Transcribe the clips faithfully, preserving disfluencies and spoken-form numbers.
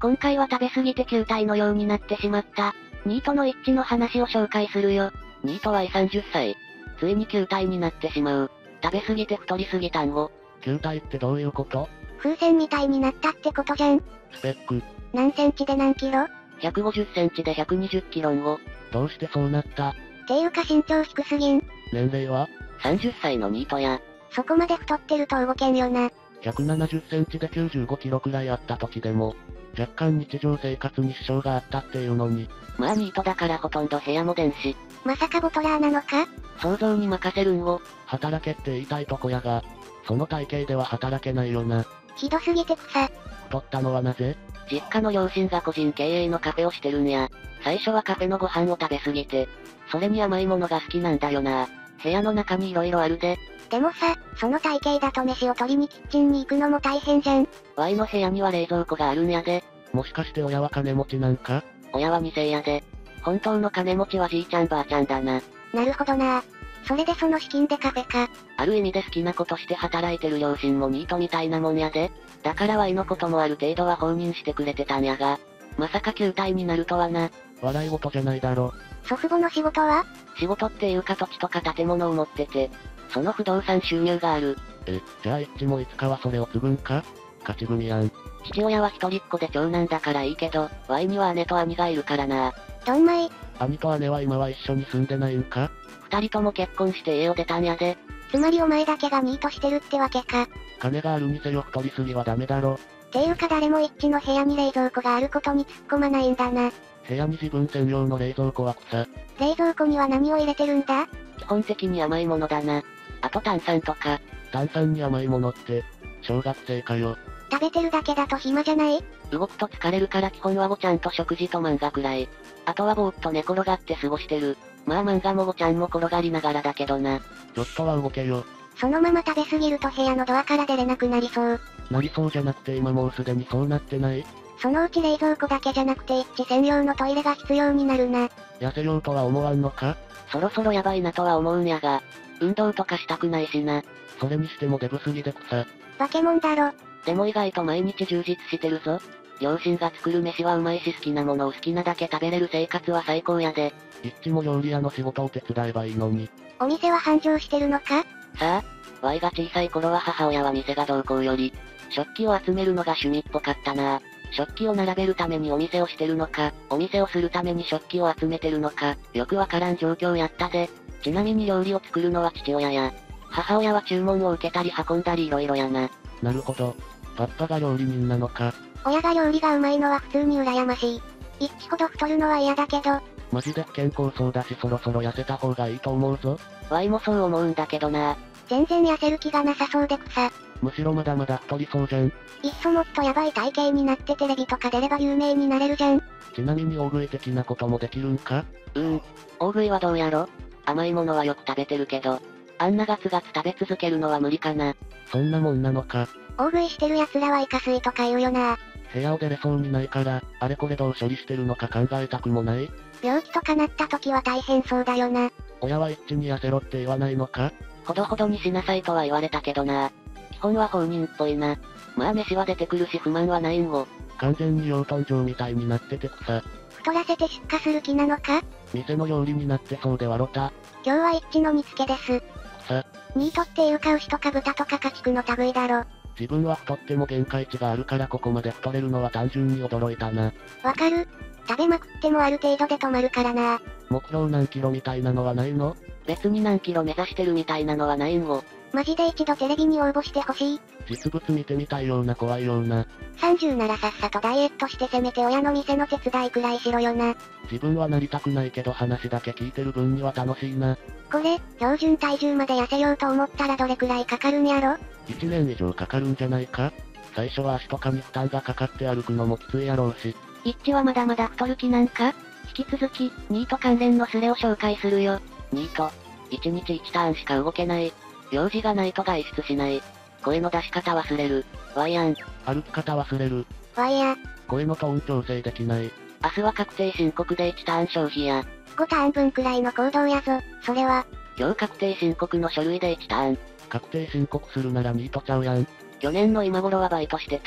今回は食べ過ぎて球体のようになってしまった、ニートの一致の話を紹介するよ。 ニートはさんじゅっさい。ついに球体になってしまう。食べ過ぎて太りすぎたんご。 球体ってどういうこと？ 風船みたいになったってことじゃん。 スペック。 何センチで何キロ？ ひゃくごじゅっセンチでひゃくにじゅっキロんご。 どうしてそうなった？ っていうか身長低すぎん。 年齢は？ さんじゅっさいのニートや。 そこまで太ってると動けんよな。 ひゃくななじゅっセンチできゅうじゅうごキロくらいあった時でも、若干日常生活に支障があったっていうのに。 まあニートだからほとんど部屋も出んし。 まさかボトラーなのか？ 想像に任せるんご。 働けって言いたいとこやが、その体型では働けないよな。 ひどすぎて草。 太ったのはなぜ？ 実家の両親が個人経営のカフェをしてるんや。最初はカフェのご飯を食べすぎて、それに甘いものが好きなんだよな。部屋の中に色々あるで。 でもさ、その体型だと飯を取りにキッチンに行くのも大変じゃん。 ワイの部屋には冷蔵庫があるんやで。 もしかして親は金持ちなんか？ 親はに世やで。本当の金持ちはじいちゃんばあちゃんだな。 なるほどな。それでその資金でカフェか。 ある意味で好きなことして働いてる両親もニートみたいなもんやで。だからワイのこともある程度は放任してくれてたんやが。まさか球体になるとはな。 笑い事じゃないだろ。 祖父母の仕事は？ 仕事っていうか土地とか建物を持ってて、その不動産収入がある。 え、じゃあ一致もいつかはそれを継ぐんか？勝ち組やん。 父親は一人っ子で長男だからいいけど、ワイには姉と兄がいるからな。 どんまい。 兄と姉は今は一緒に住んでないんか？ 二人とも結婚して家を出たんやで。 つまりお前だけがニートしてるってわけか。 金があるにせよ太りすぎはダメだろ。 っていうか誰も一致の部屋に冷蔵庫があることに突っ込まないんだな。 部屋に自分専用の冷蔵庫は草。 冷蔵庫には何を入れてるんだ？ 基本的に甘いものだな。あと炭酸とか。 炭酸に甘いものって、小学生かよ。 食べてるだけだと暇じゃない？ 動くと疲れるから基本はごちゃんと食事と漫画くらい。あとはぼーっと寝転がって過ごしてる。まあ漫画もごちゃんも転がりながらだけどな。 ちょっとは動けよ。 そのまま食べ過ぎると部屋のドアから出れなくなりそう。 なりそうじゃなくて今もうすでにそうなってない？ そのうち冷蔵庫だけじゃなくて一致専用のトイレが必要になるな。 痩せようとは思わんのか？ そろそろやばいなとは思うんやが、運動とかしたくないしな。 それにしてもデブすぎで草。 化け物だろ。 でも意外と毎日充実してるぞ。両親が作る飯はうまいし好きなものを好きなだけ食べれる生活は最高やで。 一致も料理屋の仕事を手伝えばいいのに。 お店は繁盛してるのか？ さあ、ワイが小さい頃は母親は店がどうこうより、食器を集めるのが趣味っぽかったな。食器を並べるためにお店をしてるのか、お店をするために食器を集めてるのか、よくわからん状況やったで。ちなみに料理を作るのは父親や。母親は注文を受けたり運んだり色々やな。 なるほど。パッパが料理人なのか。 親が料理がうまいのは普通に羨ましい。一致ほど太るのは嫌だけど。 マジで不健康そうだしそろそろ痩せた方がいいと思うぞ。 ワイもそう思うんだけどな。 全然痩せる気がなさそうで草。 むしろまだまだ太りそうじゃん。 いっそもっとヤバい体型になってテレビとか出れば有名になれるじゃん。 ちなみに大食い的なこともできるんか？ うーん。大食いはどうやろ？甘いものはよく食べてるけど、あんなガツガツ食べ続けるのは無理かな。 そんなもんなのか。 大食いしてる奴らはイカ水とか言うよな。 部屋を出れそうにないから、あれこれどう処理してるのか考えたくもない？ 病気とかなった時は大変そうだよな。 親は一致に痩せろって言わないのか？ ほどほどにしなさいとは言われたけどな。基本は放任っぽいな。まあ飯は出てくるし不満はないんご。 完全に養豚場みたいになってて草。 太らせて出荷する気なのか？ 店の料理になってそうで笑った。 今日は一致の見つけです。 草。 ニートっていうか牛とか豚とか家畜の類だろ。 自分は太っても限界値があるからここまで太れるのは単純に驚いたな。 わかる。食べまくってもある程度で止まるからな。 目標何キロみたいなのはないの？ 別に何キロ目指してるみたいなのはないんご。 マジで一度テレビに応募してほしい。 実物見てみたいような怖いような。 さんじゅうならさっさとダイエットしてせめて親の店の手伝いくらいしろよな。 自分はなりたくないけど話だけ聞いてる分には楽しいな。 これ、標準体重まで痩せようと思ったらどれくらいかかるんやろ？ いちねん以上かかるんじゃないか？最初は足とかに負担がかかって歩くのもきついやろうし。 一致はまだまだ太る気なんか？引き続き、ニート関連のスレを紹介するよ。ニート。いちにちいちターンしか動けない。用事がないと外出しない。声の出し方忘れる。ワイアン。 歩き方忘れる。 ワイヤ。 声のトーン調整できない。 明日は確定申告でいちターン消費や。 ごターン分くらいの行動やぞ、それは。 今日確定申告の書類でいちターン。 確定申告するならニートちゃうやん。 去年の今頃はバイトしてた。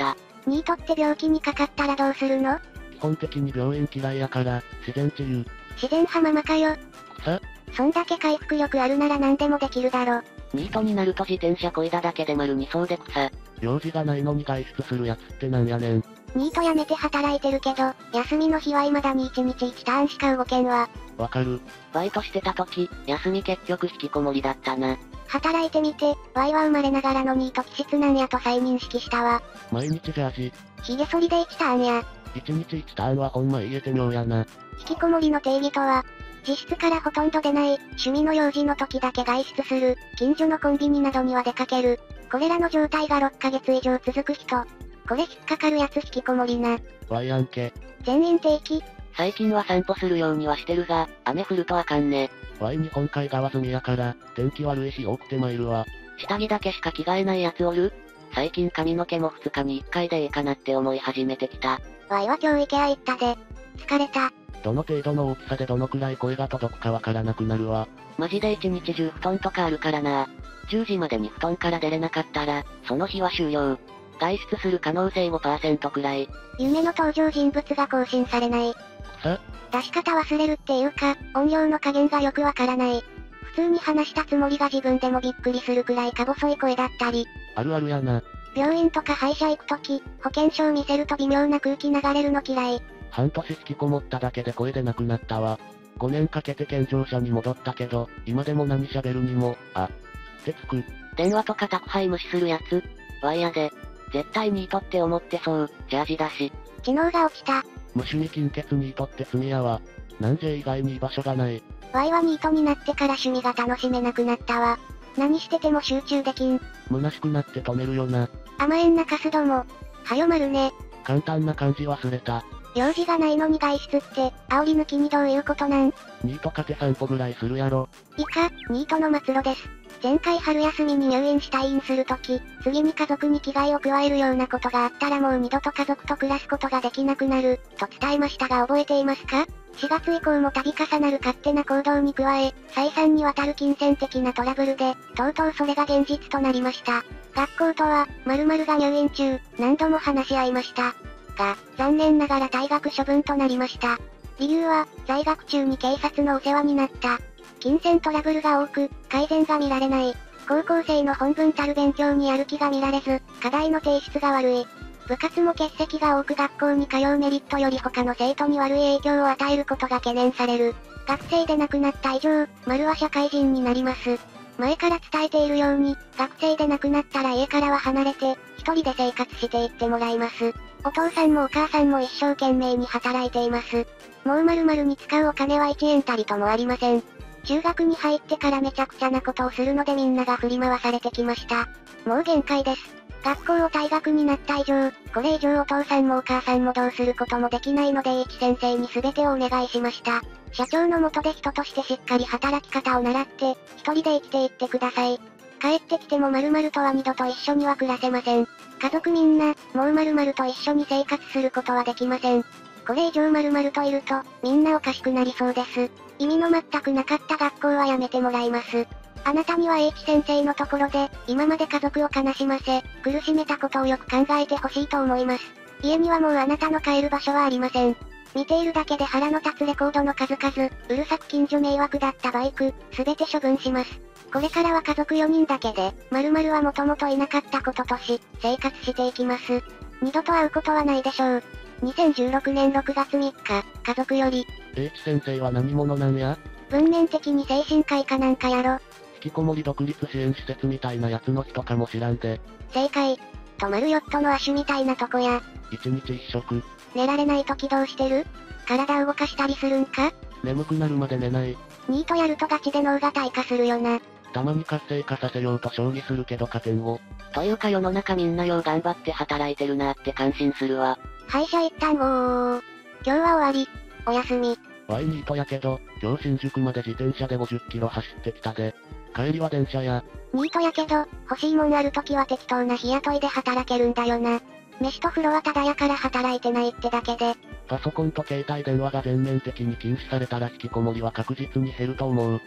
ニートって病気にかかったらどうするの？ 基本的に病院嫌いやから、自然治癒。 自然派ママかよ。 草？ そんだけ回復力あるなら何でもできるだろ。 ニートになると自転車こいだだけで丸にそうで草。 用事がないのに外出するやつってなんやねん。 ニート辞めて働いてるけど、休みの日は未だにいちにちいちターンしか動けんわ。 わかる。 バイトしてた時、休み結局引きこもりだったな。 働いてみて、ワイは生まれながらのニート気質なんやと再認識したわ。 毎日ジャージ。 髭剃りでいちターンや。 いちにちいちターンはほんま言えて妙やな。 引きこもりの定義とは、自室からほとんど出ない、趣味の用事の時だけ外出する、近所のコンビニなどには出かける。これらの状態がろっかげつ以上続く人。これ引っかかるやつ引きこもりな。 ワイアンケ。 全員定期。 最近は散歩するようにはしてるが、雨降るとあかんね。 ワイ日本海側済みやから、天気悪い日多くて参るわ。 下着だけしか着替えないやつおる？最近髪の毛もふつかにいっかいでいいかなって思い始めてきた。 ワイは今日イケア行ったで。疲れた。 どの程度の大きさでどのくらい声が届くかわからなくなるわ。 マジで一日中布団とかあるからな。じゅうじまでに布団から出れなかったら、その日は終了。外出する可能性 ごパーセント くらい。 夢の登場人物が更新されない。 さ？ 出し方忘れるっていうか、音量の加減がよくわからない。普通に話したつもりが自分でもびっくりするくらいか細い声だったり。 あるあるやな。 病院とか歯医者行くとき、保険証見せると微妙な空気流れるの嫌い。 半年引きこもっただけで声でなくなったわ。ごねんかけて健常者に戻ったけど、今でも何喋るにも、あ、ってつく。 電話とか宅配無視するやつ？ワイヤで。絶対ニートって思ってそう、ジャージだし。 知能が落ちた。 無趣味金欠ニートって罪やわ。なんじゃ以外に居場所がない。 ワイはニートになってから趣味が楽しめなくなったわ。何してても集中できん。 虚しくなって止めるよな。 甘えんなカスども。はよまるね。 簡単な漢字忘れた。 用事がないのに外出って、煽り抜きにどういうことなん？ ニートかて散歩ぐらいするやろ。 以下、ニートの末路です。前回春休みに入院した院するとき、次に家族に危害を加えるようなことがあったらもう二度と家族と暮らすことができなくなる、と伝えましたが覚えていますか？しがつ以降も度重なる勝手な行動に加え、再三にわたる金銭的なトラブルで、とうとうそれが現実となりました。学校とは、〇〇が入院中、何度も話し合いました。が、残念ながら退学処分となりました。理由は、在学中に警察のお世話になった。金銭トラブルが多く、改善が見られない。高校生の本分たる勉強にやる気が見られず、課題の提出が悪い。部活も欠席が多く学校に通うメリットより他の生徒に悪い影響を与えることが懸念される。学生でなくなった以上、丸は社会人になります。前から伝えているように、学生でなくなったら家からは離れて、一人で生活していってもらいます。お父さんもお母さんも一生懸命に働いています。もう〇〇に使うお金はいちえんたりともありません。中学に入ってからめちゃくちゃなことをするのでみんなが振り回されてきました。もう限界です。学校を退学になった以上、これ以上お父さんもお母さんもどうすることもできないので H 先生に全てをお願いしました。社長の下で人としてしっかり働き方を習って、一人で生きていってください。帰ってきても〇〇とは二度と一緒には暮らせません。家族みんな、もう〇〇と一緒に生活することはできません。これ以上〇〇といると、みんなおかしくなりそうです。意味の全くなかった学校はやめてもらいます。あなたには H 先生のところで、今まで家族を悲しませ、苦しめたことをよく考えてほしいと思います。家にはもうあなたの帰る場所はありません。見ているだけで腹の立つレコードの数々、うるさく近所迷惑だったバイク、すべて処分します。これからは家族よにんだけで、〇〇はもともといなかったこととし、生活していきます。二度と会うことはないでしょう。にせんじゅうろくねんろくがつみっか、家族より。 H 先生は何者なんや？ 文面的に精神科医かなんかやろ。 引きこもり独立支援施設みたいなやつの人かもしらんで。 正解。泊まるヨットの亜種みたいなとこや。 一日一食。 寝られない時どうしてる？体動かしたりするんか？ 眠くなるまで寝ない。 ニートやるとガチで脳が退化するよな。 たまに活性化させようと将棋するけど加点を。 というか世の中みんなよう頑張って働いてるなって感心するわ。 歯医者一旦おー。今日は終わり。おやすみ。 ワイニートやけど、今日新宿まで自転車でごじゅっキロ走ってきたで。帰りは電車や。 ニートやけど、欲しいもんあるときは適当な日雇いで働けるんだよな。飯と風呂はただやから働いてないってだけで。 パソコンと携帯電話が全面的に禁止されたら引きこもりは確実に減ると思う。不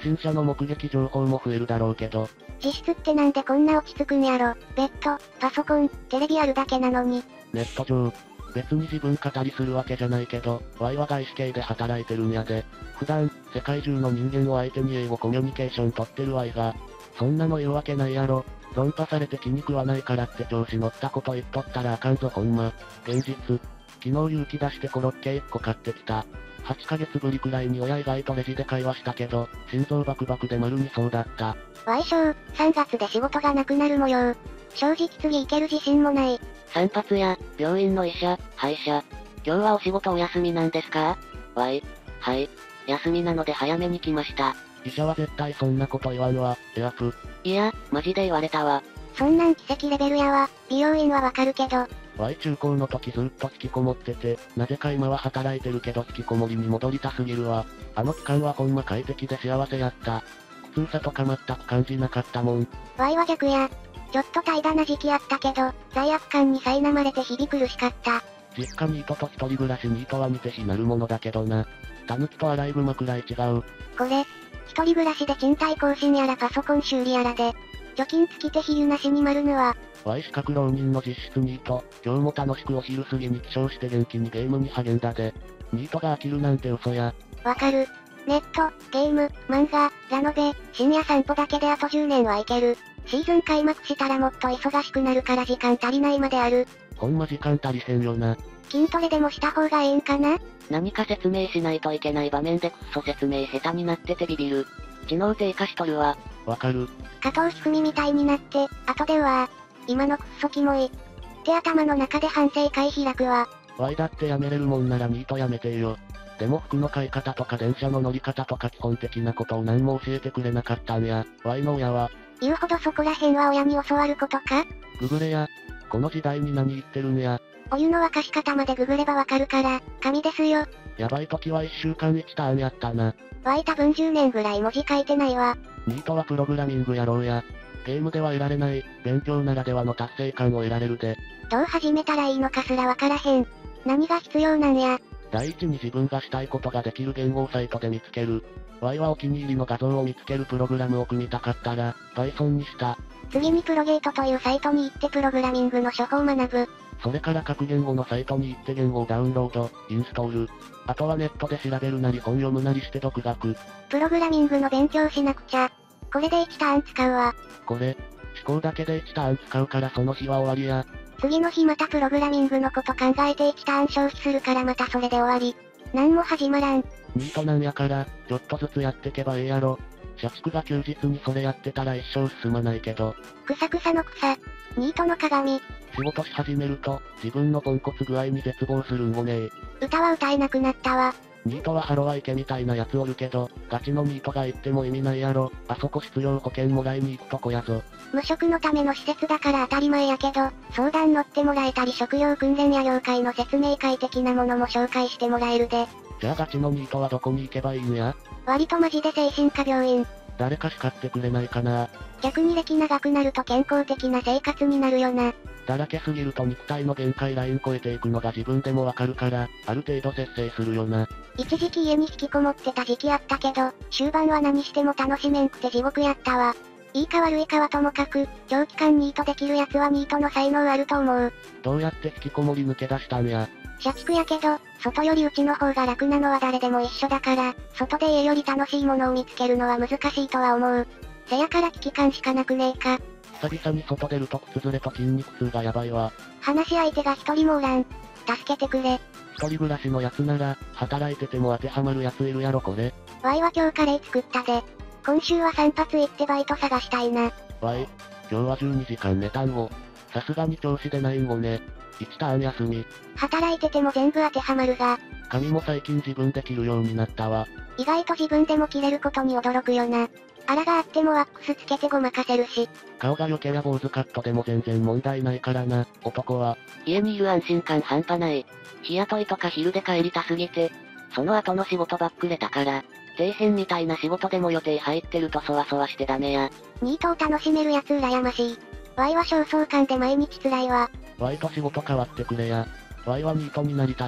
新車の目撃情報も増えるだろうけど。 実質ってなんでこんな落ち着くんやろ。ベッド、パソコン、テレビあるだけなのに。 ネット上。別に自分語りするわけじゃないけど、ワイは外資系で働いてるんやで。普段、世界中の人間を相手に英語コミュニケーション取ってるワイが、そんなの言うわけないやろ。論破されて気に食わないからって調子乗ったこと言っとったらあかんぞほんま。現実。昨日勇気出してコロッケいっこ買ってきた。はちかげつぶりくらいに親以外とレジで会話したけど、心臓バクバクで丸にそうだった。 わいしょう、さんがつで仕事がなくなる模様。正直次行ける自信もない。 散髪や、病院の医者、歯医者。今日はお仕事お休みなんですか？わい。はい。休みなので早めに来ました。 医者は絶対そんなこと言わんわ、エアプ。 いや、マジで言われたわ。 そんなん奇跡レベルやわ。美容院はわかるけど。 ワイ中高の時ずっと引きこもってて、なぜか今は働いてるけど引きこもりに戻りたすぎるわ。あの期間はほんま快適で幸せやった。苦痛さとか全く感じなかったもん。 ワイは逆や。ちょっと怠惰な時期あったけど、罪悪感に苛まれて日々苦しかった。 実家ニートと一人暮らしニートは似て非なるものだけどな。タヌキとアライグマくらい違う。 これ、一人暮らしで賃貸更新やらパソコン修理やらで、貯金尽きて比喩なしに丸ぬわ。 ワイ資格浪人の実質ニート、今日も楽しくお昼過ぎに起床して元気にゲームに励んだで。ニートが飽きるなんて嘘や。 わかる。ネット、ゲーム、漫画、ラノベ、深夜散歩だけであとじゅうねんはいける。シーズン開幕したらもっと忙しくなるから時間足りないまである。 ほんま時間足りへんよな。 筋トレでもした方がええんかな？ 何か説明しないといけない場面でクッソ説明下手になっててビビる。知能低下しとるわ。 わかる。 加藤一二三みたいになって、後では、今のクッソキモい。って頭の中で反省会開くわ。 ワイだってやめれるもんならニートやめてよ。でも服の買い方とか電車の乗り方とか基本的なことを何も教えてくれなかったんや。ワイの親は。 言うほどそこら辺は親に教わることか？ ググれや。この時代に何言ってるんや。 お湯の沸かし方までググればわかるから、神ですよ。 やばい時はいっしゅうかんいちターンやったな。 わい多分じゅうねんぐらい文字書いてないわ。 ニートはプログラミングやろうや。ゲームでは得られない、勉強ならではの達成感を得られるで。 どう始めたらいいのかすらわからへん。何が必要なんや。 第一に自分がしたいことができる言語をサイトで見つける。ワイはお気に入りの画像を見つけるプログラムを組みたかったら、Python にした。 次にプロゲートというサイトに行ってプログラミングの処方を学ぶ。 それから各言語のサイトに行って言語をダウンロード、インストール。あとはネットで調べるなり本読むなりして独学。 プログラミングの勉強しなくちゃ。これでいちターン使うわ。 これ、思考だけでいちターン使うからその日は終わりや。 次の日またプログラミングのこと考えていちターン消費するからまたそれで終わり。なんも始まらん。 ニートなんやから、ちょっとずつやってけばええやろ。社畜が休日にそれやってたら一生進まないけど。 くさくさの草。ニートの鏡。 仕事し始めると、自分のポンコツ具合に絶望するんごねえ。 歌は歌えなくなったわ。 ニートはハロワイケみたいなやつおるけど、ガチのニートが言っても意味ないやろ。あそこ失業保険もらいに行くとこやぞ。 無職のための施設だから当たり前やけど、相談乗ってもらえたり職業訓練や業界の説明会的なものも紹介してもらえるで。 じゃあガチのニートはどこに行けばいいんや？ 割とマジで精神科病院。 誰か叱ってくれないかな。 逆に歴長くなると健康的な生活になるよな。 だらけすぎると肉体の限界ライン超えていくのが自分でもわかるから、ある程度節制するよな。 一時期家に引きこもってた時期あったけど、終盤は何しても楽しめんくて地獄やったわ。いいか悪いかはともかく、長期間ニートできるやつはニートの才能あると思う。 どうやって引きこもり抜け出したんや。 社畜やけど、外よりうちの方が楽なのは誰でも一緒だから、外で家より楽しいものを見つけるのは難しいとは思う。せやから危機感しかなくねえか。 久々に外出ると靴ずれと筋肉痛がやばいわ。 話し相手が一人もおらん。助けてくれ。 一人暮らしのやつなら、働いてても当てはまるやついるやろこれ。 ワイは今日カレー作ったで。今週は散髪行ってバイト探したいな。 ワイ、今日はじゅうにじかん寝たんご。さすがに調子出ないんごね。いちターン休み。 働いてても全部当てはまるが。 髪も最近自分で切るようになったわ。 意外と自分でも切れることに驚くよな。あらがあってもワックスつけてごまかせるし。 顔が余計や坊主カットでも全然問題ないからな、男は。 家にいる安心感半端ない。日雇いとか昼で帰りたすぎて、その後の仕事ばっくれたから、底辺みたいな仕事でも予定入ってるとそわそわしてダメや。 ニートを楽しめるやつ羨ましい。ワイは焦燥感で毎日辛いわ。 ワイと仕事変わってくれや。ワイはニートになりたい。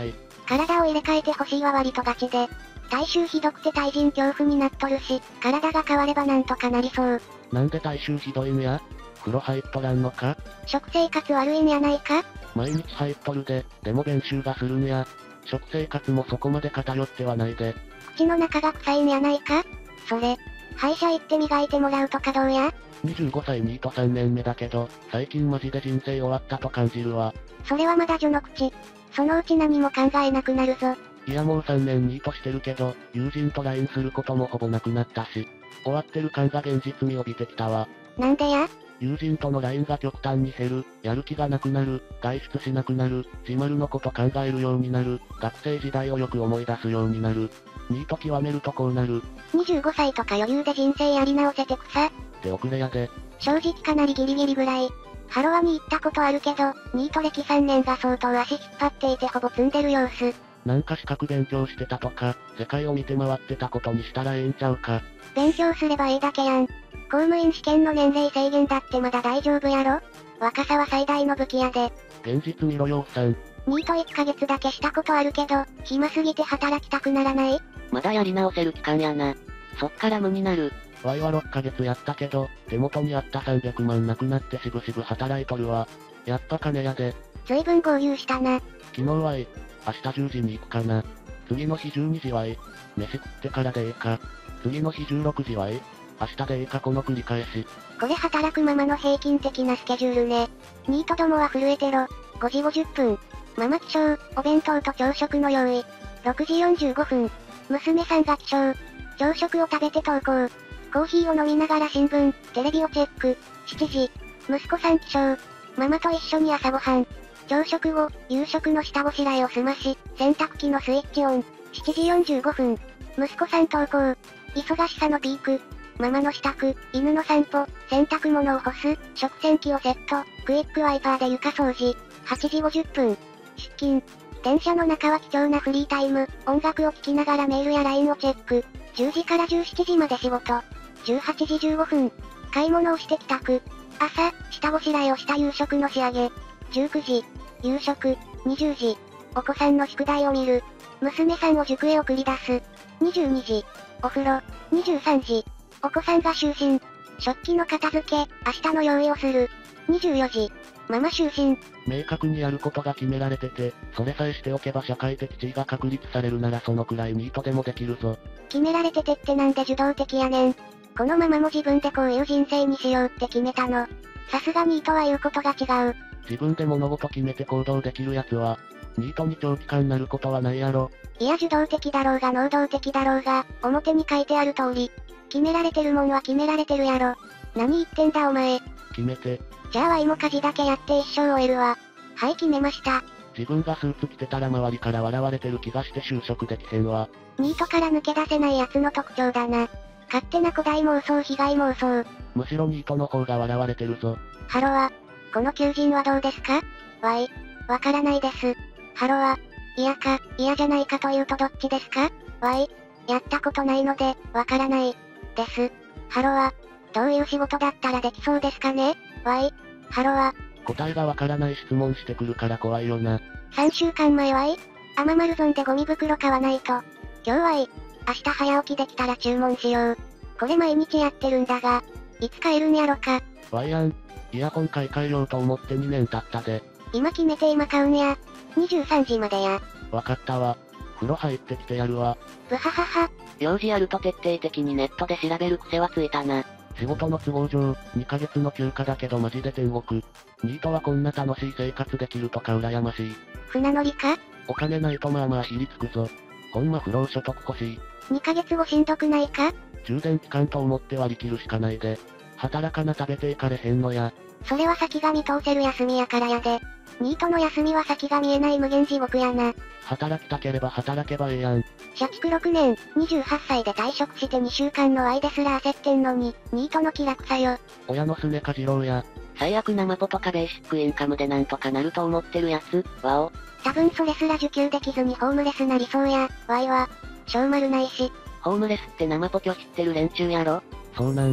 体を入れ替えてほしいは割とガチで。体臭ひどくて対人恐怖になっとるし、体が変わればなんとかなりそう。 なんで体臭ひどいんや？風呂入っとらんのか？ 食生活悪いんやないか？ 毎日入っとるで、でも便臭がするんや。食生活もそこまで偏ってはないで。 口の中が臭いんやないか？それ、歯医者行って磨いてもらうとかどうや？ にじゅうごさいニートさんねんめだけど、最近マジで人生終わったと感じるわ。 それはまだ序の口。そのうち何も考えなくなるぞ。 いやもうさんねんニートしてるけど、友人と ライン することもほぼなくなったし、終わってる感が現実味を帯びてきたわ。 なんでや？ 友人との ライン が極端に減る、やる気がなくなる、外出しなくなる、自丸のこと考えるようになる、学生時代をよく思い出すようになる。ニート極めるとこうなる。 にじゅうごさいとか余裕で人生やり直せてくさ。 手遅れやで。 正直かなりギリギリぐらい。ハロワに行ったことあるけど、ニート歴さんねんが相当足引っ張っていてほぼ積んでる様子。 なんか資格勉強してたとか、世界を見て回ってたことにしたらええんちゃうか。 勉強すればいいだけやん。公務員試験の年齢制限だってまだ大丈夫やろ？若さは最大の武器やで。 現実見ろよおっさん。 ニートいっかげつだけしたことあるけど、暇すぎて働きたくならない？ まだやり直せる期間やな。そっから無になる。 ワイはろっかげつやったけど、手元にあったさんびゃくまんなくなってしぶしぶ働いとるわ。やっぱ金やで。 随分合流したな。 昨日はいい。明日じゅうじに行くかな。次の日じゅうにじはいい。飯食ってからでええか。次の日じゅうろくじはいい。明日でええかこの繰り返し。 これ働くママの平均的なスケジュールね。ニートどもは震えてろ。ごじごじゅっぷん。ママ起床、お弁当と朝食の用意。ろくじよんじゅうごふん。娘さんが起床。朝食を食べて登校。コーヒーを飲みながら新聞、テレビをチェック。しちじ。息子さん起床。ママと一緒に朝ごはん。朝食後、夕食の下ごしらえを済まし、洗濯機のスイッチオン。しちじよんじゅうごふん。息子さん登校。忙しさのピーク。ママの支度、犬の散歩、洗濯物を干す、食洗機をセット、クイックワイパーで床掃除。はちじごじゅっぷん。出勤。電車の中は貴重なフリータイム、音楽を聴きながらメールや ライン をチェック。じゅうじからじゅうしちじまで仕事。じゅうはちじじゅうごふん。買い物をして帰宅。朝、下ごしらえをした夕食の仕上げ。じゅうくじ。夕食。にじゅうじ。お子さんの宿題を見る。娘さんを塾へ送り出す。にじゅうにじ。お風呂。にじゅうさんじ。お子さんが就寝。食器の片付け、明日の用意をする。にじゅうよじ。ママ就寝。 明確にやることが決められてて、それさえしておけば社会的地位が確立されるならそのくらいニートでもできるぞ。 決められててってなんで受動的やねん。このママも自分でこういう人生にしようって決めたの。さすがニートは言うことが違う。 自分で物事決めて行動できるやつは、ニートに長期間なることはないやろ。 いや受動的だろうが能動的だろうが、表に書いてある通り。決められてるもんは決められてるやろ。何言ってんだお前。 決めて。 じゃあワイも家事だけやって一生終えるわ。はい決めました。 自分がスーツ着てたら周りから笑われてる気がして就職できへんわ。 ニートから抜け出せない奴の特徴だな。勝手な古代妄想被害妄想。 むしろニートの方が笑われてるぞ。 ハロは、この求人はどうですか？わい、わからないです。ハロは、嫌か、嫌じゃないかというとどっちですか？わい、やったことないので、わからない。です。ハロは、どういう仕事だったらできそうですかね？わい、ハロは、 答えがわからない質問してくるから怖いよな。 さんしゅうかんまえわい、アママルゾンでゴミ袋買わないと。今日はい、明日早起きできたら注文しよう。これ毎日やってるんだが、いつ帰るんやろか。 ワイアン、イヤホン買い替えようと思ってにねん経ったで。 今決めて今買うんや。にじゅうさんじまでや。 わかったわ。風呂入ってきてやるわ。 ブハハハ。 用事あると徹底的にネットで調べる癖はついたな。 仕事の都合上、にかげつの休暇だけどマジで天国。ニートはこんな楽しい生活できるとか羨ましい。 船乗りか？ お金ないとまあまあひりつくぞ。ほんま不労所得欲しい。 にかげつごしんどくないか？ 充電期間と思って割り切るしかないで。働かな食べていかれへんのや。 それは先が見通せる休みやからやで。ニートの休みは先が見えない無限地獄やな。 働きたければ働けばええやん。 社畜ろくねん、にじゅうはっさいで退職してにしゅうかんの愛ですら焦ってんのに、ニートの気楽さよ。 親のすねかじろうや。 最悪生ポとかベーシックインカムでなんとかなると思ってるやつ、わお。 多分それすら受給できずにホームレスなりそうや、わいは。小丸ないし。 ホームレスって生ポ拒否ってる連中やろ？ そうなん。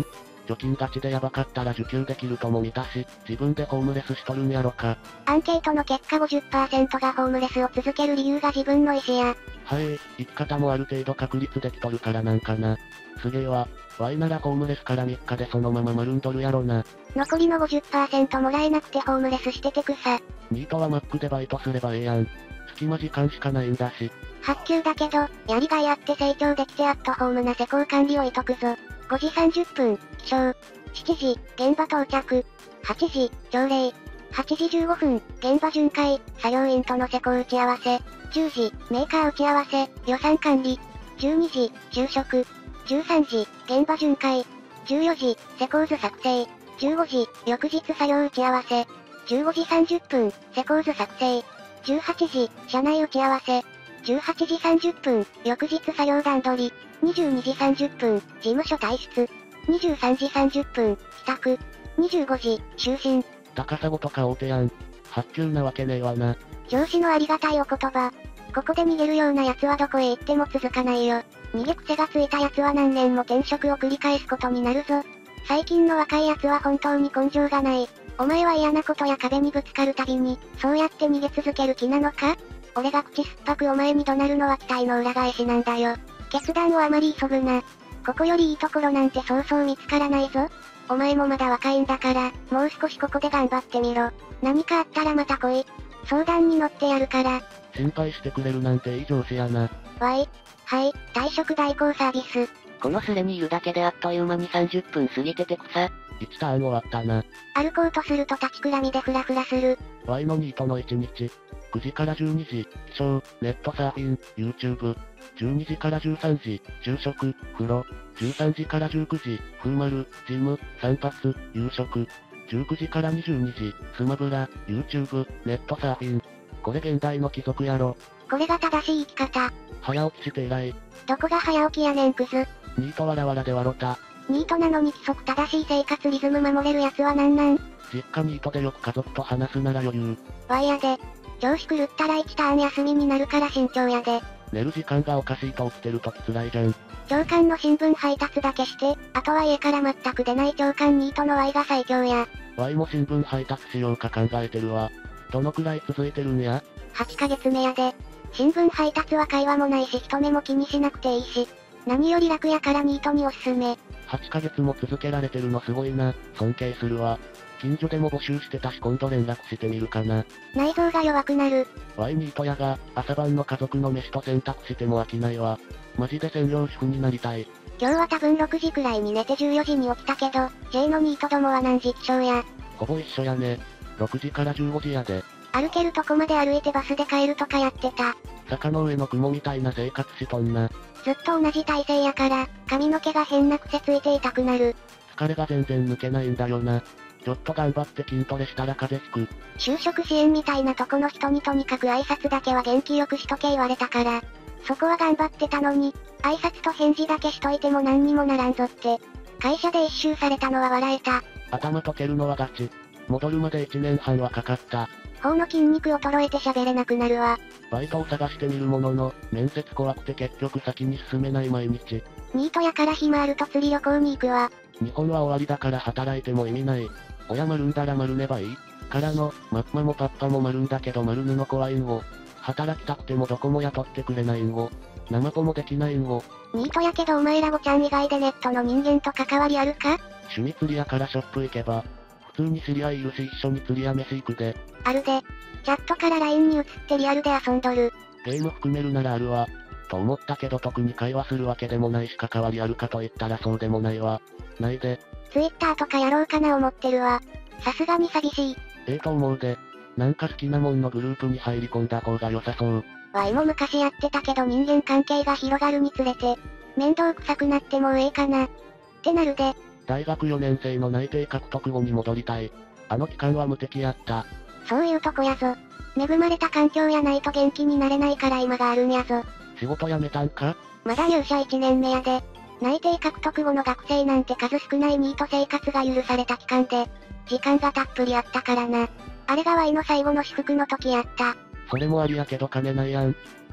貯金ガチでやばかったら受給できるとも見たし、自分でホームレスしとるんやろか。 アンケートの結果 ごじゅっパーセント がホームレスを続ける理由が自分の意思や。 はい、生き方もある程度確立できとるからなんかな。すげえわ。ワイならホームレスからみっかでそのまま丸んどるやろな。 残りの ごじゅっパーセント もらえなくてホームレスしてて草。 ニートはマックでバイトすればええやん。隙間時間しかないんだし。 発給だけど、やりがいあって成長できてアットホームな施工管理をいとくぞ。ごじさんじゅっぷん、起床。しちじ、現場到着。はちじ、朝礼。はちじじゅうごふん、現場巡回、作業員との施工打ち合わせ。じゅうじ、メーカー打ち合わせ、予算管理。じゅうにじ、昼食。じゅうさんじ、現場巡回。じゅうよじ、施工図作成。じゅうごじ、翌日作業打ち合わせ。じゅうごじさんじゅっぷん、施工図作成。じゅうはちじ、社内打ち合わせ。じゅうはちじさんじゅっぷん、翌日作業段取り。にじゅうにじさんじゅっぷん、事務所退出。にじゅうさんじさんじゅっぷん、帰宅。にじゅうごじ、就寝。 高砂とか大手やん。発給なわけねえわな。 上司のありがたいお言葉。ここで逃げるような奴はどこへ行っても続かないよ。逃げ癖がついた奴は何年も転職を繰り返すことになるぞ。最近の若い奴は本当に根性がない。お前は嫌なことや壁にぶつかるたびに、そうやって逃げ続ける気なのか？俺が口酸っぱくお前に怒鳴るのは期待の裏返しなんだよ。決断をあまり急ぐな。ここよりいいところなんてそうそう見つからないぞ。お前もまだ若いんだから、もう少しここで頑張ってみろ。何かあったらまた来い。相談に乗ってやるから。 心配してくれるなんていい上司やな。 わい。はい、退職代行サービス。 このスレにいるだけであっという間にさんじゅっぷん過ぎてて草。 いちターン終わったな。 歩こうとすると立ちくらみでフラフラする。 ワイのニートのいちにち。くじからじゅうにじ、起床、ネットサーフィン、YouTube。じゅうにじからじゅうさんじ、昼食、風呂。じゅうさんじからじゅうくじ、風丸、ジム、散髪、夕食。じゅうくじからにじゅうにじ、スマブラ、YouTube、ネットサーフィン。これ現代の貴族やろ。 これが正しい生き方。 早起きして偉い。 どこが早起きやねんクズ。 ニートわらわらで笑った。 ニートなのに規則正しい生活リズム守れる奴はなんなん？ 実家ニートでよく家族と話すなら余裕。 わいやで。上司狂ったらいちターン休みになるから慎重やで。 寝る時間がおかしいと起きてるとき辛いじゃん。 朝刊の新聞配達だけして、あとは家から全く出ない朝刊ニートの Y が最強や。 Y も新聞配達しようか考えてるわ。どのくらい続いてるんや？ はちかげつめやで。新聞配達は会話もないし人目も気にしなくていいし。何より楽やからニートにおすすめ。 はちかげつも続けられてるのすごいな。尊敬するわ。近所でも募集してたし今度連絡してみるかな。 内臓が弱くなる。 ワイニートやが、朝晩の家族の飯と選択しても飽きないわ。マジで専業主婦になりたい。 今日は多分ろくじくらいに寝てじゅうよじに起きたけど、J のニートどもは何時起床や。 ほぼ一緒やね。ろくじからじゅうごじやで。 歩けるとこまで歩いてバスで帰るとかやってた。 坂の上の雲みたいな生活しとんな。 ずっと同じ体勢やから、髪の毛が変な癖ついて痛くなる。 疲れが全然抜けないんだよな。ちょっと頑張って筋トレしたら風邪ひく。 就職支援みたいなとこの人にとにかく挨拶だけは元気よくしとけ言われたから。そこは頑張ってたのに、挨拶と返事だけしといても何にもならんぞって。会社で一周されたのは笑えた。 頭溶けるのはガチ。戻るまでいちねんはんはかかった。 頬の筋肉衰えて喋れなくなるわ。 バイトを探してみるものの、面接怖くて結局先に進めない毎日。 ニートやから暇あると釣り旅行に行くわ。 日本は終わりだから働いても意味ない。親丸んだら丸ねばいいからの、マッマもパッパも丸んだけど丸布怖いんを。働きたくてもどこも雇ってくれないんを。生子もできないんを。 ニートやけどお前らごちゃん以外でネットの人間と関わりあるか？ 趣味釣り屋からショップ行けば、普通に知り合いいるし一緒に釣り屋飯行くで。 あるで。チャットから ライン に移ってリアルで遊んどる。 ゲーム含めるならあるわ。と思ったけど特に会話するわけでもないし関わりあるかと言ったらそうでもないわ。ないで。 ツイッターとかやろうかな思ってるわ。さすがに寂しい。 ええと思うで。なんか好きなもんのグループに入り込んだ方が良さそう。 わいも昔やってたけど人間関係が広がるにつれて、面倒くさくなってもうええかな。ってなるで。 大学よねん生の内定獲得後に戻りたい。あの期間は無敵やった。 そういうとこやぞ。恵まれた環境やないと元気になれないから今があるんやぞ。 仕事辞めたんか？ まだ入社いちねんめやで。内定獲得後の学生なんて数少ないニート生活が許された期間で、時間がたっぷりあったからな。あれがワイの最後の至福の時やった。 それもありやけど金ないやん。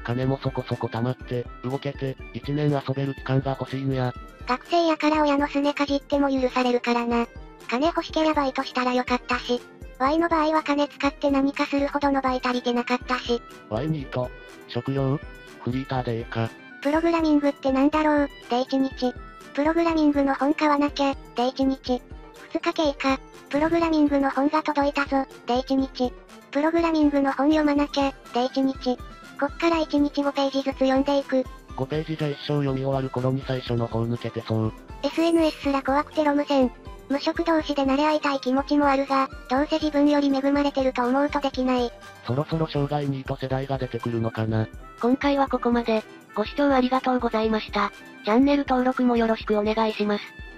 金もそこそこ貯まって、動けて、いちねん遊べる期間が欲しいんや。 学生やから親のすねかじっても許されるからな。金欲しけりゃバイトしたらよかったし。Y の場合は金使って何かするほどのバイ足りてなかったし。 Y ニート。職業フリーターでええか。 プログラミングってなんだろう、でいちにち。プログラミングの本買わなきゃ、でいちにち。ふつか経過。プログラミングの本が届いたぞ、でいちにち。プログラミングの本読まなきゃ、でいちにち。こっからいちにちごページずつ読んでいく。 ごページじゃ一生読み終わる頃に最初の方抜けてそう。 エスエヌエス すら怖くてロム線。無職同士で慣れ合いたい気持ちもあるが、どうせ自分より恵まれてると思うとできない。 そろそろ障害ニート世代が出てくるのかな。 今回はここまで。ご視聴ありがとうございました。チャンネル登録もよろしくお願いします。